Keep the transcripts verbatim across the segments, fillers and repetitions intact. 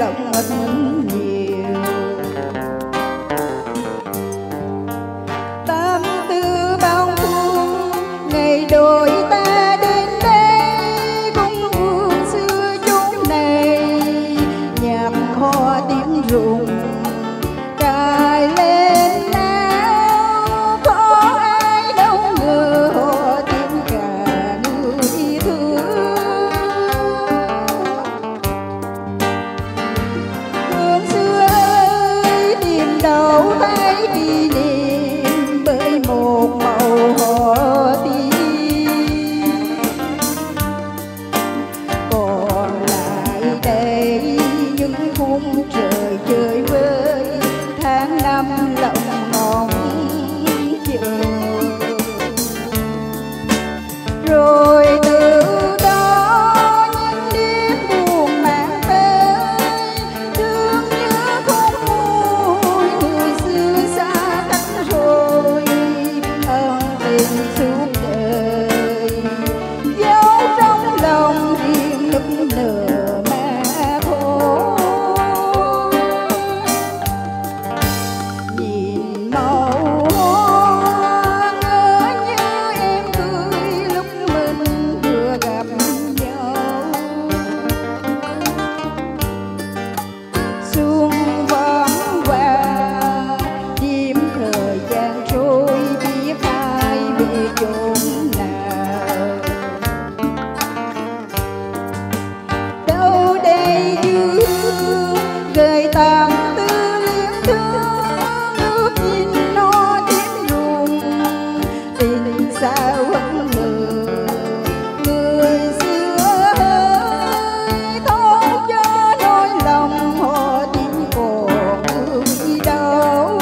lòng anh nhiều. Tâm tư bao dung ngày đôi ta đến đây, cũng hương xưa chốn này nhạc hoa tiếng rụng cài lên áo. Có ai đâu ngờ họ tìm cả người thương. Hương xưa ơi tìm đâu thấy kỷ niệm bởi một màu hoa tím. Còn lại đây những khung trời chơi vơi tháng năm lòng mong chờ. Rồi từ đó những đêm buồn mang tới thương nhớ khôn nguôi người xưa xa cách rồi. Ân tình suốt đời dấu trong lòng riêng nức nở mà thôi. Nhìn màu hoa ngỡ như em cười lúc mình vừa gặp nhau. Xuân vắng qua đêm thời gian trôi, biết ai về chốn nào. Đâu đây dư gợi tàn tư liên thương, nước nhìn nó tiếng rùng tình sao vẫn ngờ. Người xưa ơi thấu cho nỗi lòng họ tin còn người đâu.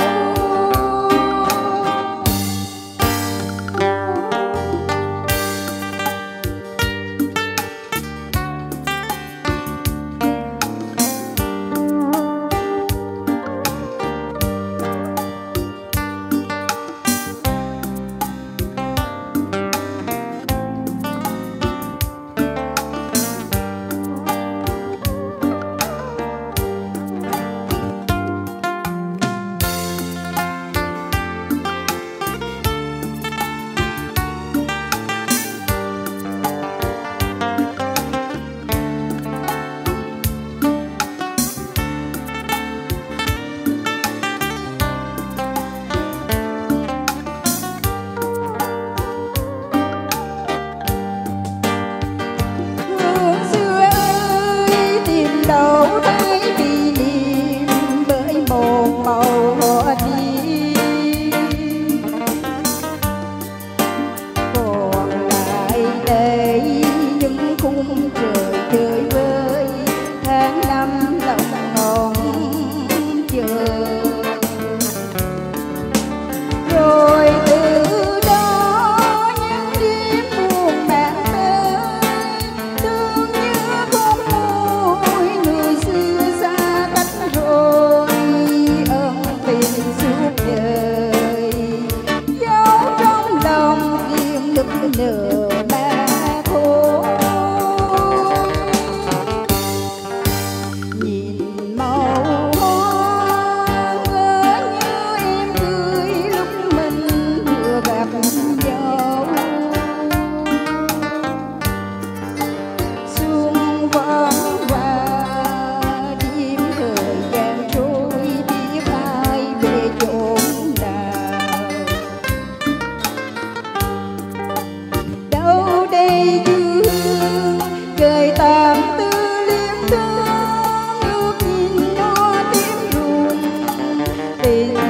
Hương xưa ơi tìm đâu thấy kỷ niệm bởi một màu hoa tím. Còn lại đây những khung trời chơi vơi tháng năm lòng ngóng chờ. Rồi từ đó những đêm buồn mang tới thương nhớ khôn nguôi người xưa xa cách rồi. Ân tình suốt đời dấu trong lòng riêng nức nở mà thôi. Nhìn màu hoa ngỡ như em cười lúc mình vừa gặp nhau. Xuân vắng qua đêm thời gian trôi, biết ai về chốn nào. Đâu đây dư gợi tàn tư liên thương, nước nhìn nó tiếng rùng tình